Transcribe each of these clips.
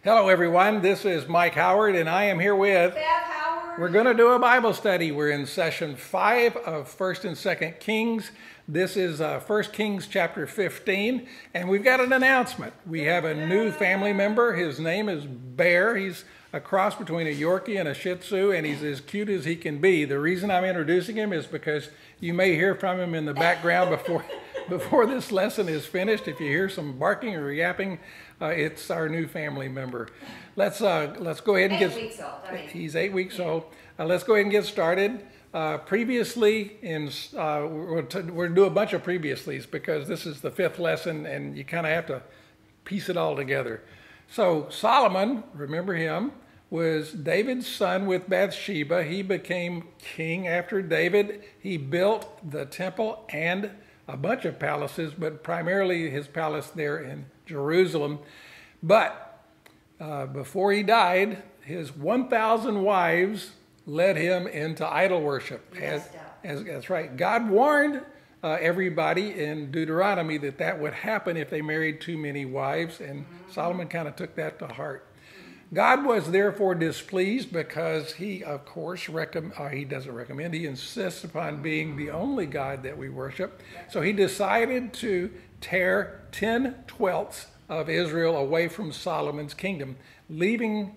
Hello everyone, this is Mike Howard and I am here with Bev Howard. We're going to do a Bible study. We're in session 5 of 1st and 2nd Kings. This is 1 Kings chapter 15 and we've got an announcement. We have a new family member. His name is Bear. He's a cross between a Yorkie and a Shih Tzu and he's as cute as he can be. The reason I'm introducing him is because you may hear from him in the background before this lesson is finished. If you hear some barking or yapping, it's our new family member. Let's go ahead and 8 weeks old. He's 8 weeks old. Let's go ahead and get started. Previously, we're going to do a bunch of previouslys because this is the 5th lesson and you kind of have to piece it all together. So Solomon, remember him, was David's son with Bathsheba. He became king after David. He built the temple and a bunch of palaces, but primarily his palace there in Jerusalem. But before he died, his 1,000 wives led him into idol worship. That's right. God warned everybody in Deuteronomy that would happen if they married too many wives, and Solomon kind of took that to heart. God was therefore displeased because he, of course, he doesn't recommend, he insists upon being the only God that we worship. So he decided to tear 10/12 of Israel away from Solomon's kingdom, leaving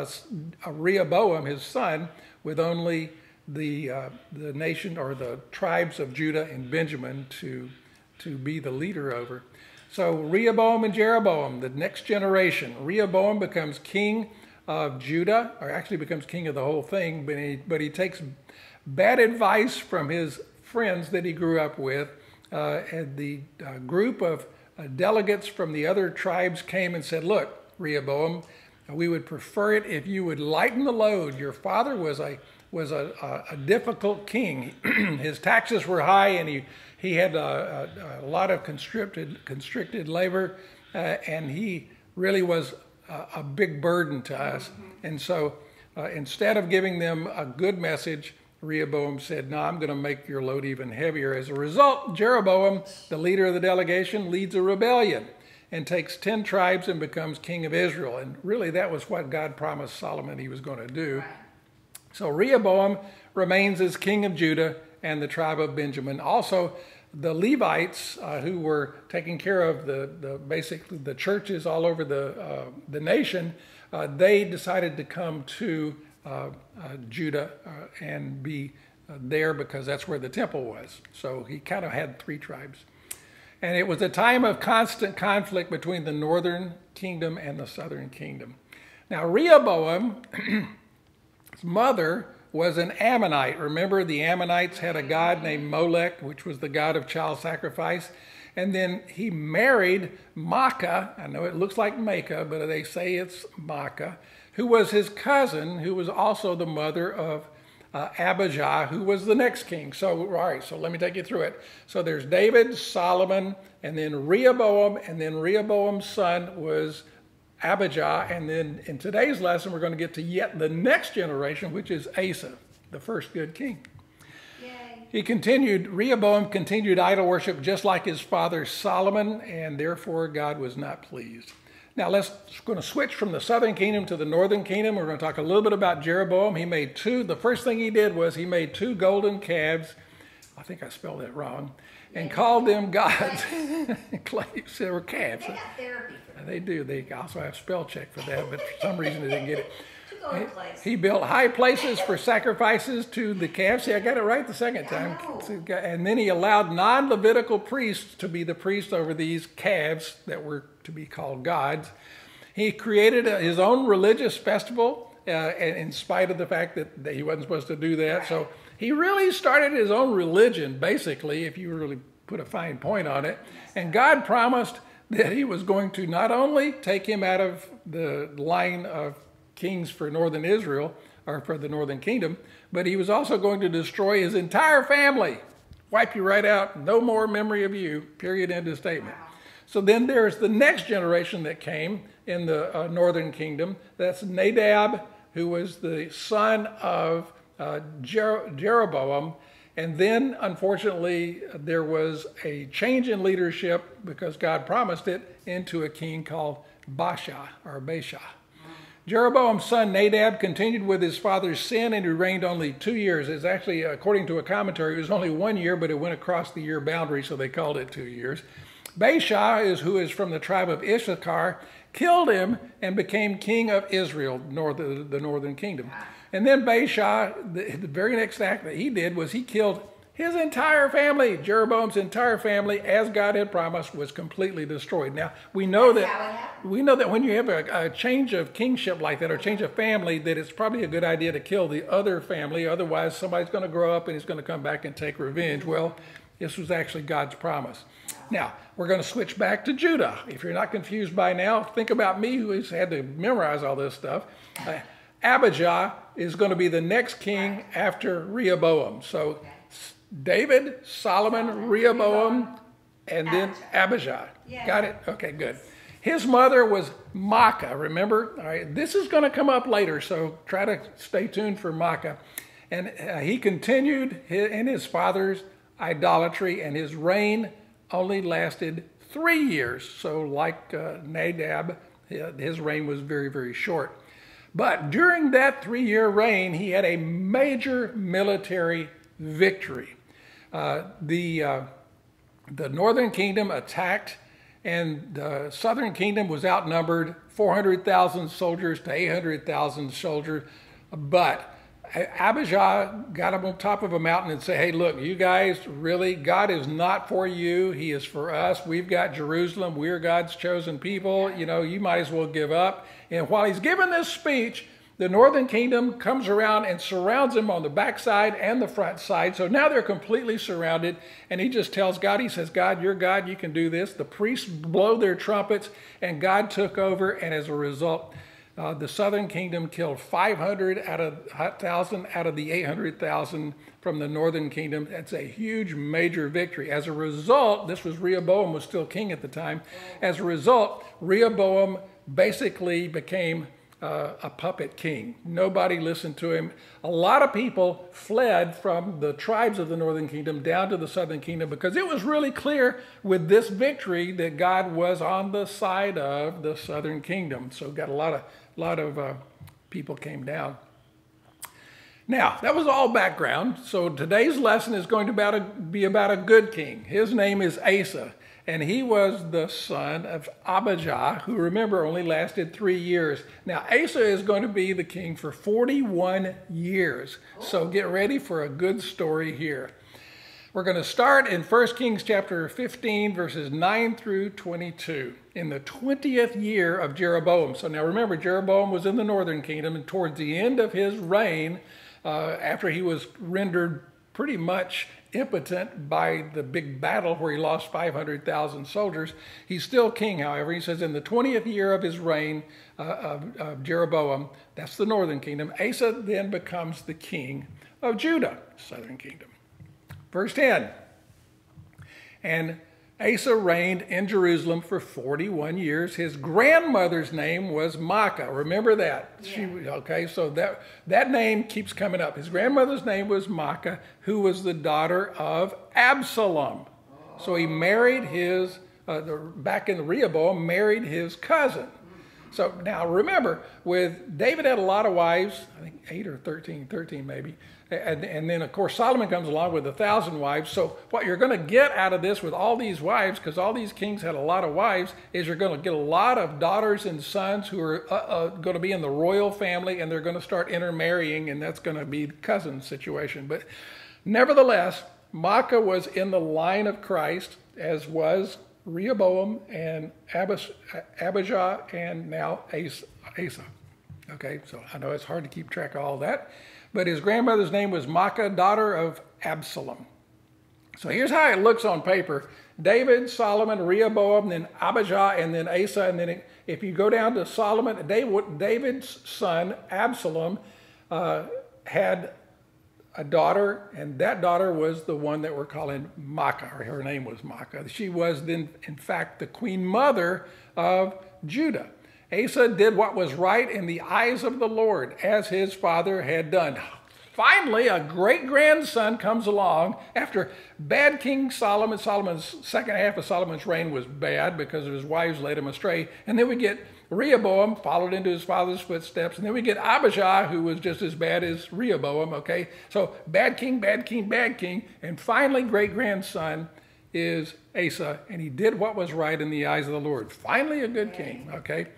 Rehoboam, his son, with only the nation or the tribes of Judah and Benjamin to be the leader over. So Rehoboam and Jeroboam, the next generation. Rehoboam becomes king of Judah, or actually becomes king of the whole thing, but he takes bad advice from his friends that he grew up with. And the group of delegates from the other tribes came and said, "Look, Rehoboam, we would prefer it if you would lighten the load. Your father was a difficult king. His taxes were high and he had a lot of constricted labor, and he really was a big burden to us." And so instead of giving them a good message, Rehoboam said, "No, I'm going to make your load even heavier." As a result, Jeroboam, the leader of the delegation, leads a rebellion and takes 10 tribes and becomes king of Israel. And really that was what God promised Solomon he was going to do. So Rehoboam remains as king of Judah and the tribe of Benjamin. Also, the Levites who were taking care of basically the churches all over the nation, they decided to come to Judah and be there because that's where the temple was. So he kind of had 3 tribes. And it was a time of constant conflict between the northern kingdom and the southern kingdom. Now Rehoboam, his mother was an Ammonite. Remember, the Ammonites had a god named Molech, which was the god of child sacrifice. And then he married Maacah. I know it looks like Maacah, but they say it's Maacah, who was his cousin, who was also the mother of Abijah, who was the next king. So, all right, so let me take you through it. So there's David, Solomon, and then Rehoboam, and then Rehoboam's son was Abijah, and then in today's lesson we're going to get to yet the next generation, which is Asa, the first good king. Yay. Rehoboam continued idol worship just like his father Solomon, and therefore God was not pleased. Now we're going to switch from the southern kingdom to the northern kingdom. We're going to talk a little bit about Jeroboam. The first thing he did was he made 2 golden calves. I think I spelled that wrong. And called them gods. Clays. They were calves. They got therapy for that. They do. They also have spell check for that, but for some reason they didn't get it. 2 golden clays. He built high places for sacrifices to the calves. See, I got it right the second time. And then he allowed non-Levitical priests to be the priests over these calves that were to be called gods. He created his own religious festival, in spite of the fact that he wasn't supposed to do that. So he really started his own religion, basically, if you really put a fine point on it. And God promised that he was going to not only take him out of the line of kings for northern Israel, or for the northern kingdom, but he was also going to destroy his entire family. Wipe you right out, no more memory of you, period, end of statement. So then there's the next generation that came in the northern kingdom. That's Nadab, who was the son of Jeroboam. And then, unfortunately, there was a change in leadership because God promised it into a king called Baasha or Baasha. Jeroboam's son Nadab continued with his father's sin, and he reigned only 2 years. It's actually, according to a commentary, it was only 1 year, but it went across the year boundary, so they called it 2 years. Baasha, who is from the tribe of Issachar, killed him and became king of Israel, the northern kingdom. And then Baasha, the very next act that he did was he killed his entire family. Jeroboam's entire family, as God had promised, was completely destroyed. Now, we know that when you have a change of kingship like that, or change of family, that it's probably a good idea to kill the other family. Otherwise, somebody's going to grow up and he's going to come back and take revenge. Well, this was actually God's promise. Now, we're going to switch back to Judah. If you're not confused by now, think about me, who has had to memorize all this stuff. Abijah is going to be the next king after Rehoboam. So David, Solomon, Rehoboam, and then Abijah. Got it? Okay, good. His mother was Maacah, remember? All right, this is going to come up later, so try to stay tuned for Maacah. And he continued in his father's idolatry, and his reign only lasted 3 years. So like Nadab, his reign was very, very short. But during that 3-year reign, he had a major military victory. The northern kingdom attacked, and the southern kingdom was outnumbered 400,000 soldiers to 800,000 soldiers. But Abijah got up on top of a mountain and said, hey, look, you guys, really, God is not for you. He is for us. We've got Jerusalem. We're God's chosen people. You know, you might as well give up. And while he's giving this speech, the northern kingdom comes around and surrounds him on the backside and the front side. So now they're completely surrounded. And he just tells God, he says, God, you're God, you can do this. The priests blow their trumpets, and God took over. And as a result, the southern kingdom killed 500 out of 1,000 out of the 800,000 from the northern kingdom. That's a huge, major victory. As a result, this was Rehoboam was still king at the time. As a result, Rehoboam basically became a puppet king. Nobody listened to him. A lot of people fled from the tribes of the northern kingdom down to the southern kingdom because it was really clear with this victory that God was on the side of the southern kingdom. So got a lot of people came down. Now, that was all background. So today's lesson is going to be about a good king. His name is Asa. And he was the son of Abijah, who, remember, only lasted 3 years. Now, Asa is going to be the king for 41 years. So get ready for a good story here. We're going to start in 1 Kings chapter 15, verses 9 through 22, in the 20th year of Jeroboam. So now remember, Jeroboam was in the northern kingdom, and towards the end of his reign, after he was rendered pretty much impotent by the big battle where he lost 500,000 soldiers. He's still king, however. He says in the 20th year of his reign of Jeroboam, that's the northern kingdom, Asa then becomes the king of Judah, southern kingdom. Verse 10, and Asa reigned in Jerusalem for 41 years. His grandmother's name was Maacah. Remember that? Yeah. Okay, so that name keeps coming up. His grandmother's name was Maacah, who was the daughter of Absalom. So he married his, back in Rehoboam, married his cousin. So now remember, with David had a lot of wives, I think 8 or 13 maybe. And then, of course, Solomon comes along with 1,000 wives. So what you're going to get out of this with all these wives, because all these kings had a lot of wives, is you're going to get a lot of daughters and sons who are going to be in the royal family, and they're going to start intermarrying, and that's going to be the cousin situation. But nevertheless, Maacah was in the line of Christ, as was Rehoboam and Abijah and now Asa. Okay, so I know it's hard to keep track of all that. But his grandmother's name was Maacah, daughter of Absalom. So here's how it looks on paper. David, Solomon, Rehoboam, then Abijah, and then Asa. And then if you go down to Solomon, David's son, Absalom, had a daughter, and that daughter was the one that we're calling Maacah, or her name was Maacah. She was then, in fact, the queen mother of Judah. Asa did what was right in the eyes of the Lord, as his father had done. Finally, a great-grandson comes along after bad King Solomon. Solomon's second half of Solomon's reign was bad because of his wives led him astray. And then we get Rehoboam followed into his father's footsteps. And then we get Abijah, who was just as bad as Rehoboam, okay? So bad king, bad king, bad king. And finally, great-grandson is Asa, and he did what was right in the eyes of the Lord. Finally a good king, okay?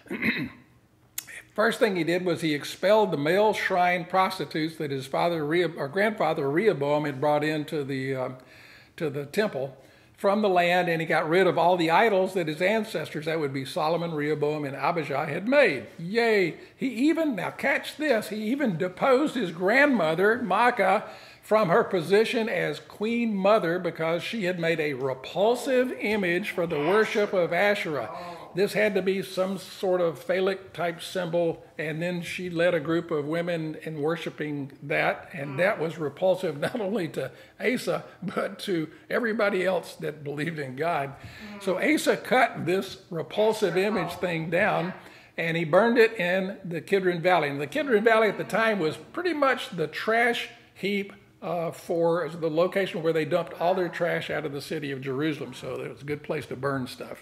First thing he did was he expelled the male shrine prostitutes that his grandfather Rehoboam had brought into the temple from the land, and he got rid of all the idols that his ancestors, that would be Solomon, Rehoboam, and Abijah, had made. Yay! Now catch this, he even deposed his grandmother, Maacah, from her position as queen mother because she had made a repulsive image for the worship of Asherah. This had to be some sort of phallic type symbol, and then she led a group of women in worshiping that, and that was repulsive not only to Asa, but to everybody else that believed in God. So Asa cut this repulsive image thing down, and he burned it in the Kidron Valley. And the Kidron Valley at the time was pretty much the trash heap for the location where they dumped all their trash out of the city of Jerusalem. So it was a good place to burn stuff.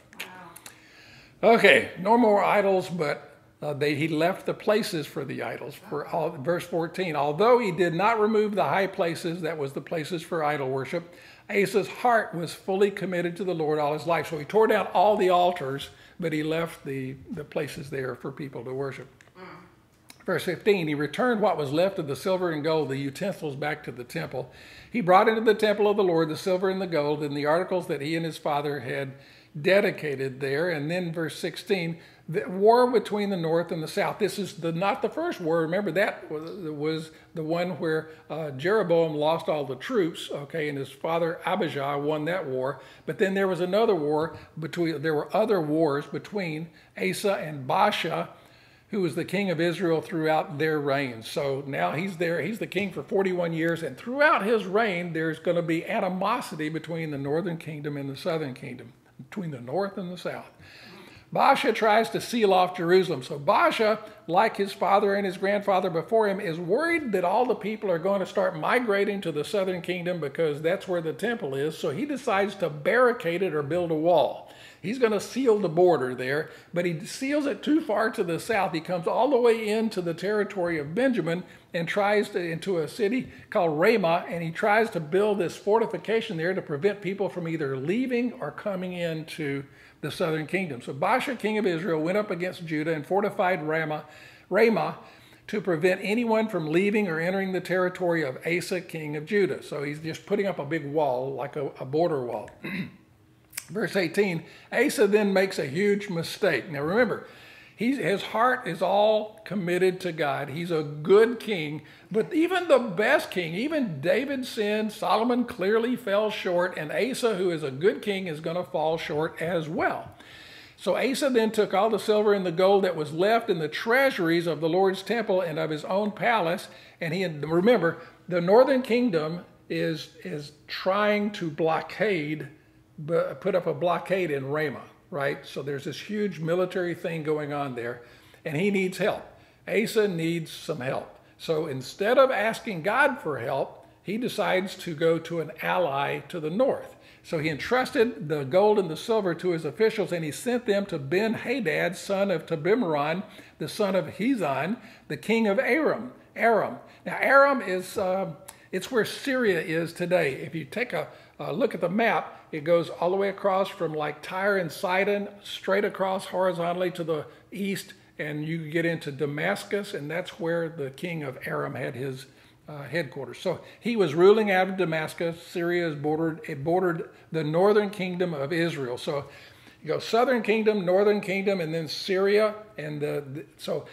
Okay, no more idols, but he left the places for the idols. Verse 14, although he did not remove the high places, that was the places for idol worship, Asa's heart was fully committed to the Lord all his life. So he tore down all the altars, but he left the places there for people to worship. Verse 15, he returned what was left of the silver and gold, the utensils, back to the temple. He brought into the temple of the Lord the silver and the gold and the articles that he and his father had dedicated there. And then verse 16, the war between the north and the south. This is not the first war. Remember, that was the one where Jeroboam lost all the troops, okay, and his father Abijah won that war. But then there was another war there were other wars between Asa and Baasha, who was the king of Israel throughout their reign. So now he's there. He's the king for 41 years. And throughout his reign, there's going to be animosity between the northern kingdom and the southern kingdom, between the north and the south. Baasha tries to seal off Jerusalem. So Baasha, like his father and his grandfather before him, is worried that all the people are going to start migrating to the southern kingdom because that's where the temple is. So he decides to barricade it or build a wall. He's going to seal the border there, but he seals it too far to the south. He comes all the way into the territory of Benjamin and into a city called Ramah, and he tries to build this fortification there to prevent people from either leaving or coming into the southern kingdom. So Baasha, king of Israel, went up against Judah and fortified Ramah to prevent anyone from leaving or entering the territory of Asa, king of Judah. So he's just putting up a big wall, like a border wall. Verse 18, Asa then makes a huge mistake. Now remember, his heart is all committed to God. He's a good king, but even the best king, even David sinned, Solomon clearly fell short, and Asa, who is a good king, is going to fall short as well. So Asa then took all the silver and the gold that was left in the treasuries of the Lord's temple and of his own palace, and remember, the northern kingdom is trying to put up a blockade in Ramah, right? So there's this huge military thing going on there, and he needs help. Asa needs some help. So instead of asking God for help, he decides to go to an ally to the north. So he entrusted the gold and the silver to his officials, and he sent them to Ben-Hadad, son of Tabimaron, the son of Hezon, the king of Aram. Now Aram is, it's where Syria is today. If you take a look at the map, it goes all the way across from like Tyre and Sidon, straight across horizontally to the east, and you get into Damascus, and that's where the king of Aram had his headquarters. So he was ruling out of Damascus. Syria bordered the northern kingdom of Israel. So you go southern kingdom, northern kingdom, and then Syria. And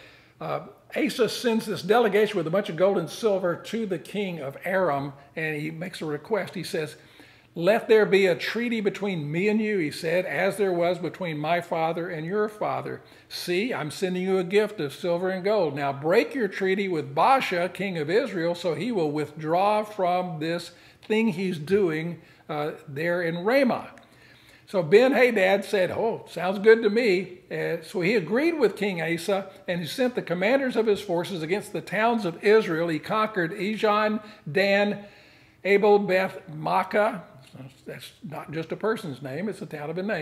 Asa sends this delegation with a bunch of gold and silver to the king of Aram, and he makes a request. He says, "Let there be a treaty between me and you," he said, "as there was between my father and your father. See, I'm sending you a gift of silver and gold. Now break your treaty with Baasha, king of Israel, so he will withdraw from this thing he's doing there in Ramah." So Ben-Hadad said, "Oh, sounds good to me." So he agreed with King Asa, and he sent the commanders of his forces against the towns of Israel. He conquered Ijon, Dan, Abel, Beth, Maacah. That's not just a person's name, it's a town of a name.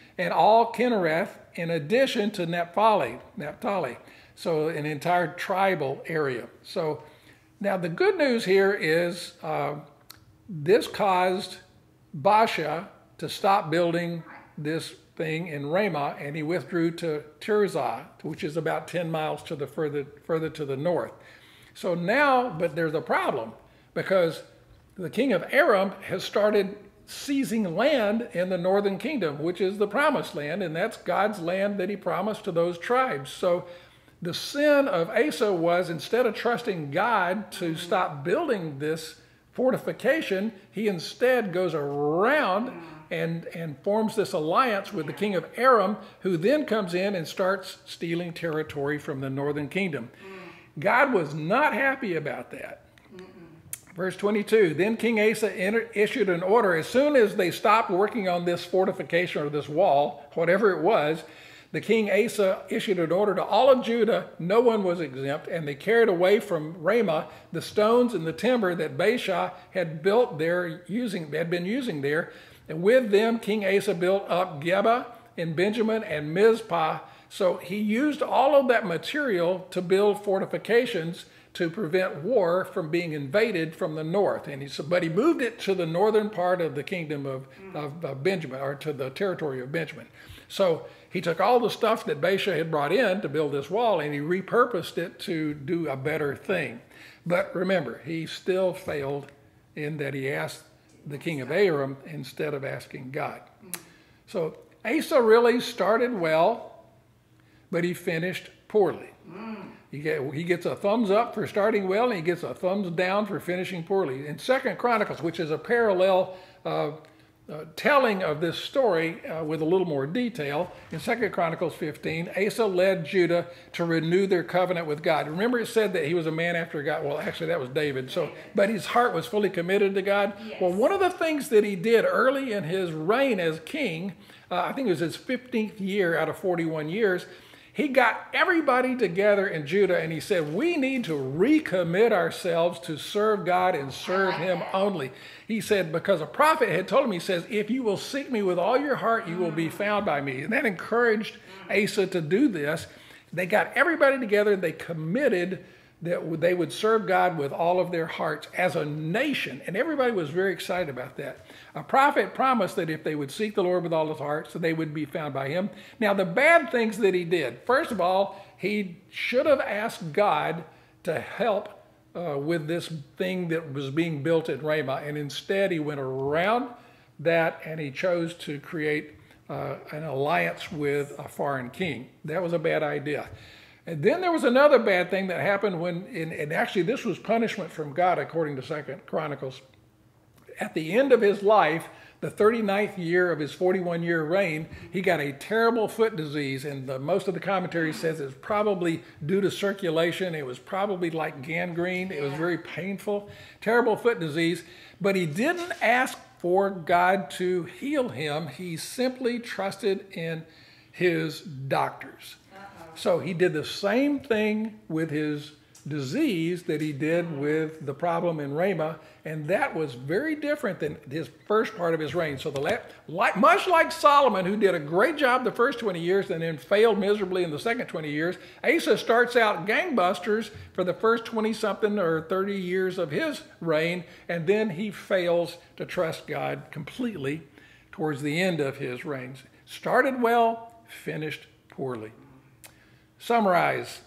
and all Kinnereth, in addition to Naphtali. So an entire tribal area. So now the good news here is this caused Baasha to stop building this thing in Ramah, and he withdrew to Tirzah, which is about 10 miles to the further to the north. So now, but there's a problem, because the king of Aram has started seizing land in the northern kingdom, which is the promised land, and that's God's land that he promised to those tribes. So the sin of Asa was, instead of trusting God to stop building this fortification, he instead goes around and forms this alliance with the king of Aram, who then comes in and starts stealing territory from the northern kingdom. God was not happy about that. Verse 22, then King Asa issued an order. As soon as they stopped working on this fortification or this wall, whatever it was, the King Asa issued an order to all of Judah. No one was exempt, and they carried away from Ramah the stones and the timber that Baasha had built there, had been using there. And with them, King Asa built up Geba and Benjamin and Mizpah. So he used all of that material to build fortifications to prevent war from being invaded from the north. But he moved it to the northern part of the kingdom of Benjamin, or to the territory of Benjamin. So he took all the stuff that Baasha had brought in to build this wall, and he repurposed it to do a better thing. But remember, he still failed in that he asked the king of Aram instead of asking God. So Asa really started well, but he finished poorly. He gets a thumbs up for starting well, and he gets a thumbs down for finishing poorly. In 2 Chronicles, which is a parallel telling of this story with a little more detail, in 2 Chronicles 15, Asa led Judah to renew their covenant with God. Remember, it said that he was a man after God. Well, actually, that was David. But his heart was fully committed to God. Yes. Well, one of the things that he did early in his reign as king, I think it was his 15th year out of 41 years, he got everybody together in Judah, and he said, we need to recommit ourselves to serve God and serve him only. He said, because a prophet had told him, he says, if you will seek me with all your heart, you will be found by me. And that encouraged Asa to do this. They got everybody together, and they committed that they would serve God with all of their hearts as a nation. And everybody was very excited about that. A prophet promised that if they would seek the Lord with all his heart, so they would be found by him. Now, the bad things that he did, first of all, he should have asked God to help with this thing that was being built at Ramah. And instead, he went around that, and he chose to create an alliance with a foreign king. That was a bad idea. And then there was another bad thing that happened and actually this was punishment from God according to 2 Chronicles. At the end of his life, the 39th year of his 41-year reign, he got a terrible foot disease, and most of the commentary says it's probably due to circulation. It was probably like gangrene. It was very painful, terrible foot disease, but he didn't ask for God to heal him. He simply trusted in his doctors. So he did the same thing with his disease that he did with the problem in Ramah, and that was very different than his first part of his reign. So much like Solomon, who did a great job the first 20 years and then failed miserably in the second 20 years, Asa starts out gangbusters for the first 20-something or 30 years of his reign, and then he fails to trust God completely towards the end of his reign. Started well, finished poorly. Summarize.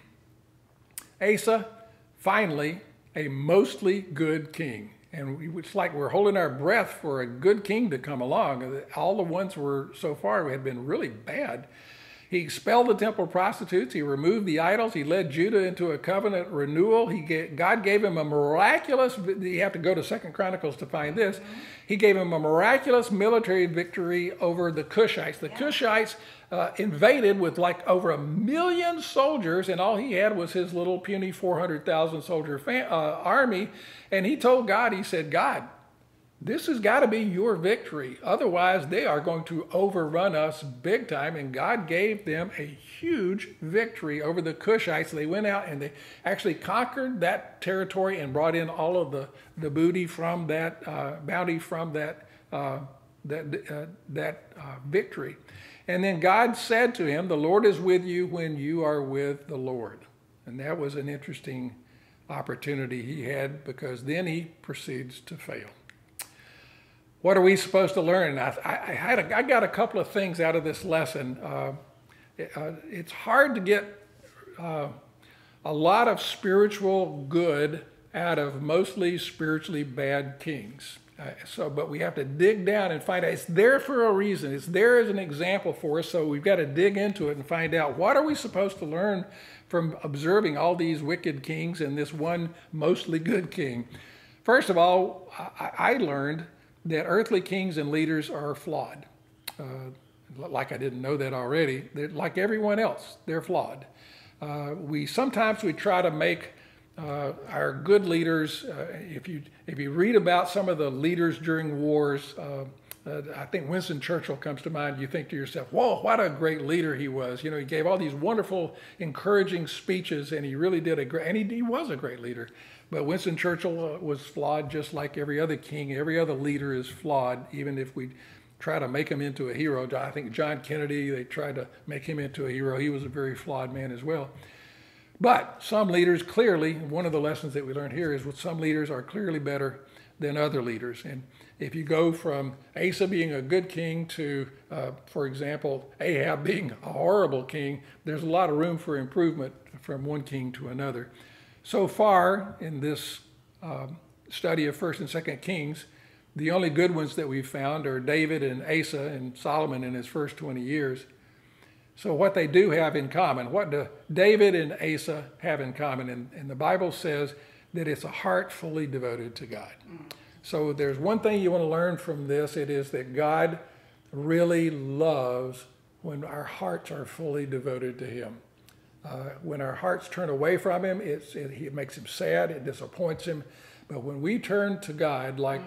Asa, finally, a mostly good king. And it's like we're holding our breath for a good king to come along. All the ones so far had been really bad. He expelled the temple prostitutes. He removed the idols. He led Judah into a covenant renewal. God gave him a miraculous, you have to go to 2 Chronicles to find this. He gave him a miraculous military victory over the Cushites. The Cushites invaded with like over 1 million soldiers, and all he had was his little puny 400,000 soldier army. And he told God, he said, God, this has got to be your victory. Otherwise, they are going to overrun us big time. And God gave them a huge victory over the Cushites. They went out and they actually conquered that territory and brought in all of the booty from that, bounty from that victory. And then God said to him, "The Lord is with you when you are with the Lord." And that was an interesting opportunity he had, because then he proceeds to fail. What are we supposed to learn? I got a couple of things out of this lesson. It's hard to get a lot of spiritual good out of mostly spiritually bad kings. But we have to dig down and find out. It's there for a reason. It's there as an example for us. So we've got to dig into it and find out, what are we supposed to learn from observing all these wicked kings and this one mostly good king? First of all, I learned that earthly kings and leaders are flawed. Like I didn't know that already. They're like everyone else. They're flawed. Sometimes we try to make our good leaders, if you read about some of the leaders during wars, I think Winston Churchill comes to mind. You think to yourself, whoa, what a great leader he was. You know, he gave all these wonderful, encouraging speeches, and he really did he was a great leader. But Winston Churchill was flawed just like every other king. Every other leader is flawed, even if we try to make him into a hero. I think John Kennedy, they tried to make him into a hero. He was a very flawed man as well. But some leaders clearly, one of the lessons that we learned here is some leaders are clearly better than other leaders. And if you go from Asa being a good king to, for example, Ahab being a horrible king, there's a lot of room for improvement from one king to another. So far in this study of 1st and 2nd Kings, the only good ones that we've found are David and Asa and Solomon in his first 20 years. So what they do have in common, what do David and Asa have in common? And the Bible says that it's a heart fully devoted to God. So there's one thing you want to learn from this. It is that God really loves when our hearts are fully devoted to him. When our hearts turn away from him, it makes him sad, it disappoints him. But when we turn to God, like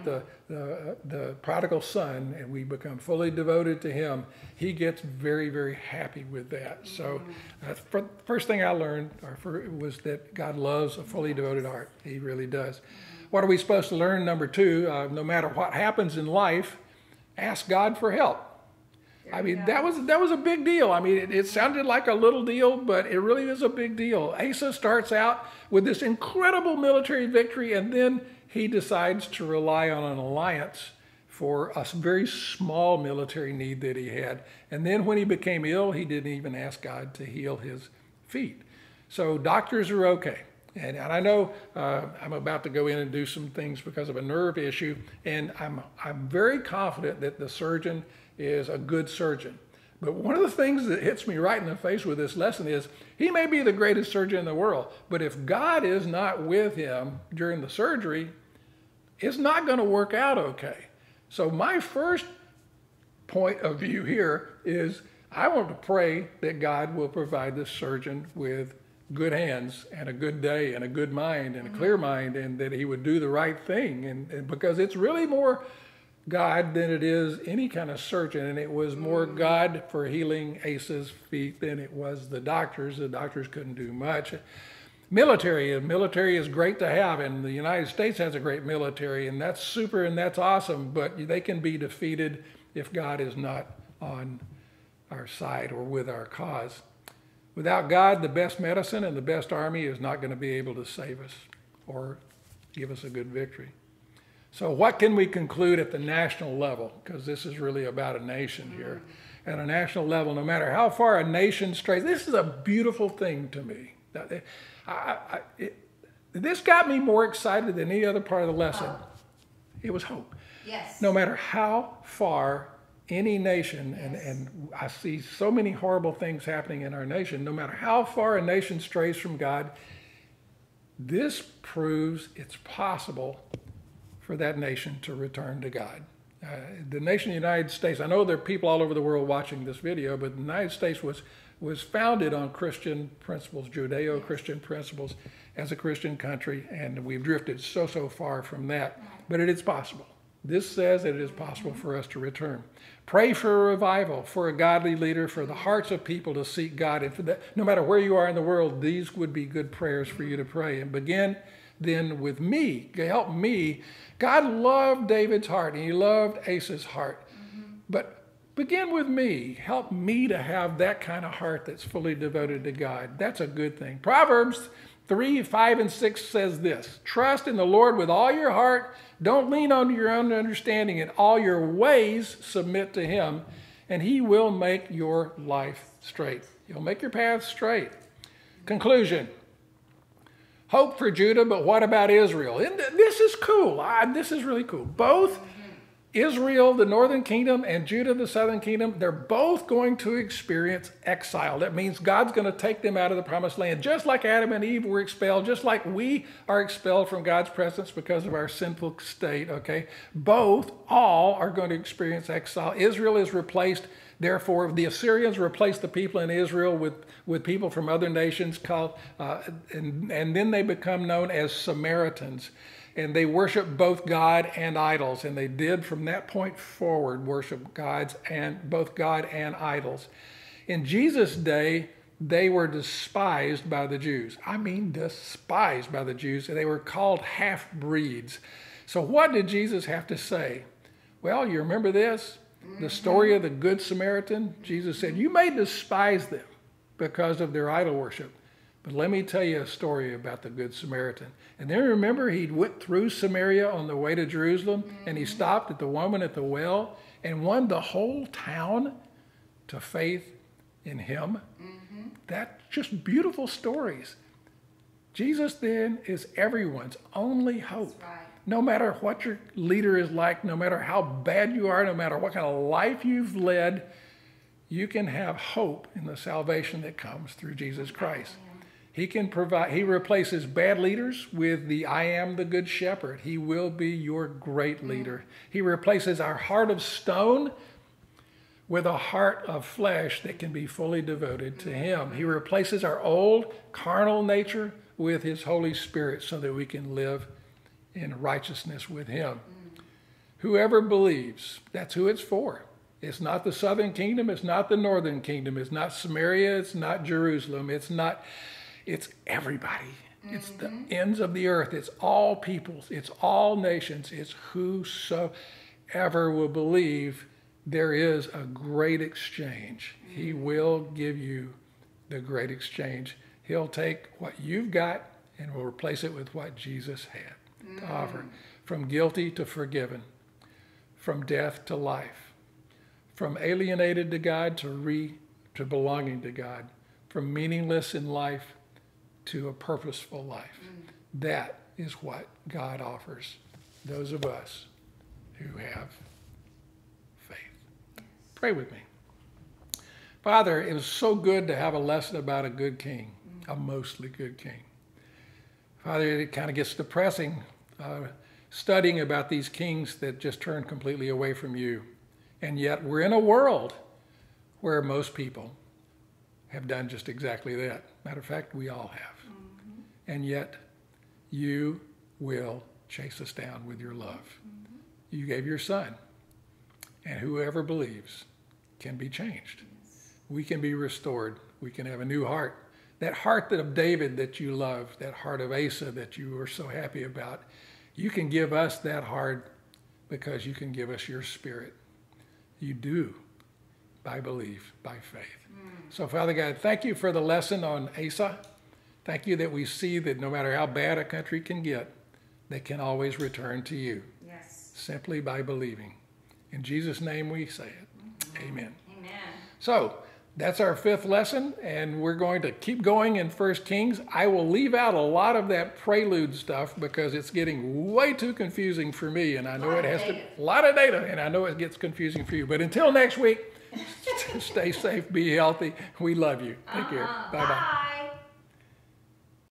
the prodigal son, and we become fully devoted to him, he gets very, very happy with that. So the first thing I learned was that God loves a fully devoted heart. He really does. What are we supposed to learn? Number 2, no matter what happens in life, ask God for help. I mean, that was a big deal. I mean, it sounded like a little deal, but it really is a big deal. Asa starts out with this incredible military victory, and then he decides to rely on an alliance for a very small military need that he had. And then when he became ill, he didn't even ask God to heal his feet. So doctors are okay. And I know I'm about to go in and do some things because of a nerve issue, and I'm very confident that the surgeon is a good surgeon. But one of the things that hits me right in the face with this lesson is he may be the greatest surgeon in the world, but if God is not with him during the surgery, it's not going to work out okay. So my first point of view here is I want to pray that God will provide the surgeon with good hands and a good day and a good mind and a clear mind, and that he would do the right thing. And because it's really more God than it is any kind of surgeon, and it was more God for healing Asa's feet than it was the doctors. The doctors couldn't do much. Military is great to have, and the United States has a great military, and that's super and that's awesome, but they can be defeated if God is not on our side or with our cause. Without God, the best medicine and the best army is not going to be able to save us or give us a good victory. So what can we conclude at the national level? Because this is really about a nation here. At a national level, no matter how far a nation strays, this is a beautiful thing to me. This got me more excited than any other part of the lesson. It was hope. Yes. No matter how far any nation, and I see so many horrible things happening in our nation, no matter how far a nation strays from God, this proves it's possible for that nation to return to God. The nation of the United States, I know there are people all over the world watching this video, but the United States was founded on Christian principles, Judeo-Christian principles, as a Christian country, and we've drifted so far from that. But it is possible. This says that it is possible for us to return. Pray for a revival, for a godly leader, for the hearts of people to seek God. And for that, no matter where you are in the world, these would be good prayers for you to pray. And begin then with me. Help me. God loved David's heart, and he loved Asa's heart. But begin with me. Help me to have that kind of heart that's fully devoted to God. That's a good thing. Proverbs 3, 5, and 6 says this: trust in the Lord with all your heart. Don't lean on your own understanding. In all your ways submit to him, and he will make your life straight. He'll make your path straight. Conclusion. Hope for Judah, but what about Israel? And this is cool. This is really cool. Both Israel, the northern kingdom, and Judah, the southern kingdom, they're both going to experience exile. That means God's going to take them out of the promised land. Just like Adam and Eve were expelled, just like we are expelled from God's presence because of our sinful state, okay? All are going to experience exile. Israel is replaced. Therefore, the Assyrians replaced the people in Israel with people from other nations called, and then they become known as Samaritans. And they worship both God and idols. And they did from that point forward worship both God and idols. In Jesus' day, they were despised by the Jews. I mean, despised by the Jews. They were called half-breeds. So what did Jesus have to say? Well, you remember this? The story of the Good Samaritan? Jesus said, you may despise them because of their idol worship. But let me tell you a story about the Good Samaritan. And then remember, he went through Samaria on the way to Jerusalem, and he stopped at the woman at the well and won the whole town to faith in him. That's just beautiful stories. Jesus then is everyone's only hope. Right. No matter what your leader is like, no matter how bad you are, no matter what kind of life you've led, you can have hope in the salvation that comes through Jesus Christ. He can provide, he replaces bad leaders with the I am the good shepherd. He will be your great leader. He replaces our heart of stone with a heart of flesh that can be fully devoted to him. He replaces our old carnal nature with his Holy Spirit so that we can live in righteousness with him. Whoever believes, that's who it's for. It's not the southern kingdom. It's not the northern kingdom. It's not Samaria. It's not Jerusalem. It's everybody. It's the ends of the earth. It's all peoples. It's all nations. It's whosoever will believe. There is a great exchange. He will give you the great exchange. He'll take what you've got and will replace it with what Jesus had to offer. From guilty to forgiven. From death to life. From alienated to God to belonging to God. From meaningless in life to a purposeful life. That is what God offers those of us who have faith. Pray with me. Father, it was so good to have a lesson about a good king, a mostly good king. Father, it kind of gets depressing studying about these kings that just turn completely away from you. And yet we're in a world where most people have done just exactly that. Matter of fact, we all have. And yet, you will chase us down with your love. You gave your son. And whoever believes can be changed. We can be restored. We can have a new heart. That heart of David that you love, that heart of Asa that you were so happy about, you can give us that heart because you can give us your spirit. You do by belief, by faith. So, Father God, thank you for the lesson on Asa. Thank you that we see that no matter how bad a country can get, they can always return to you. Yes. Simply by believing. In Jesus' name we say it. Amen. Amen. So, that's our fifth lesson, and we're going to keep going in 1 Kings. I will leave out a lot of that prelude stuff because it's getting way too confusing for me, and I know it has a lot of data, and I know it gets confusing for you. But until next week, stay safe, be healthy. We love you. Take care. Bye-bye.